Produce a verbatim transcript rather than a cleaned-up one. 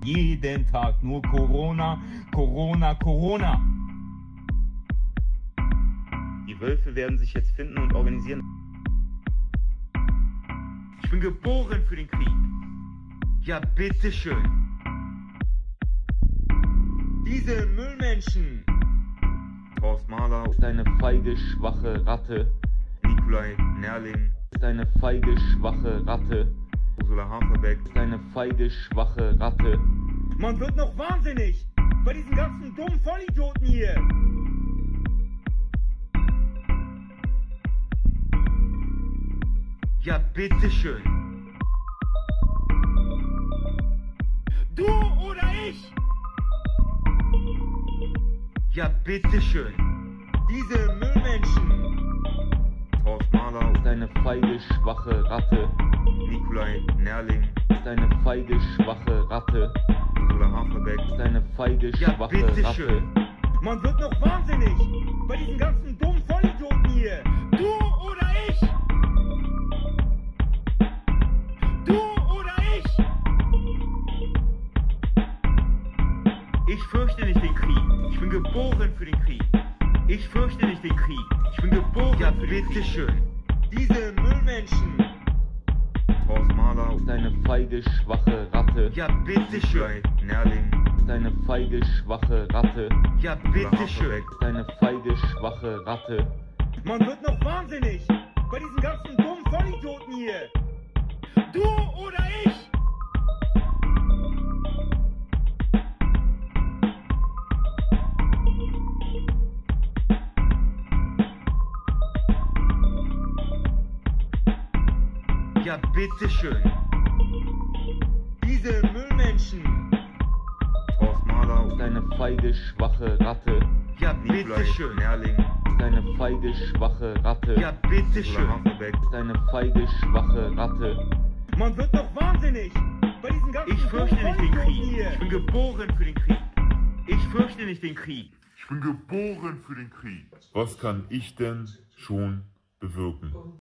jeden Tag nur Corona, Corona, Corona. Die Wölfe werden sich jetzt finden und organisieren. Ich bin geboren für den Krieg. Ja, bitteschön. Diese Müllmenschen. Horst Mahler ist eine feige, schwache Ratte. Nikolai Nerling ist eine feige, schwache Ratte. Ursula Haferbeck ist eine feige, schwache Ratte. Man wird noch wahnsinnig bei diesen ganzen dummen Vollidioten hier. Ja, bitteschön. Du oder ich? Ja, bitteschön. Diese Müllmenschen. Horst Mahler ist eine feige, schwache Ratte. Nikolai Nerling ist eine feige, schwache Ratte. Ursula Haferbeck ist eine feige, ja, schwache bitteschön. Ratte. Man wird noch wahnsinnig bei diesen ganzen dummen Vollidioten hier. Du oder ich? Du oder ich? Ich fürchte nicht den Krieg. Ich bin geboren für den Krieg. Ich fürchte nicht den Krieg. Ich bin geboren ja, für den Krieg. Bitteschön. Diese Müllmenschen. Horst Mahler ist eine feige, schwache Ratte. Ja, bitteschön. Nerling ist eine feige, schwache Ratte. Ja, bitteschön. Ist eine feige, schwache Ratte. Man wird noch wahnsinnig bei diesen ganzen dummen Vollidioten hier. Du oder ich? Ja, bitteschön. Diese Müllmenschen. Horst Mahler ist eine feige, schwache Ratte. Ja, bitteschön. Nerling ist eine feige, schwache Ratte. Ja, bitteschön. Ist eine feige, schwache Ratte. Man wird noch wahnsinnig bei diesen ganzen Ich fürchte nicht den Krieg. Hier. Ich bin geboren für den Krieg. Ich fürchte nicht den Krieg. Ich bin geboren für den Krieg. Was kann ich denn schon bewirken?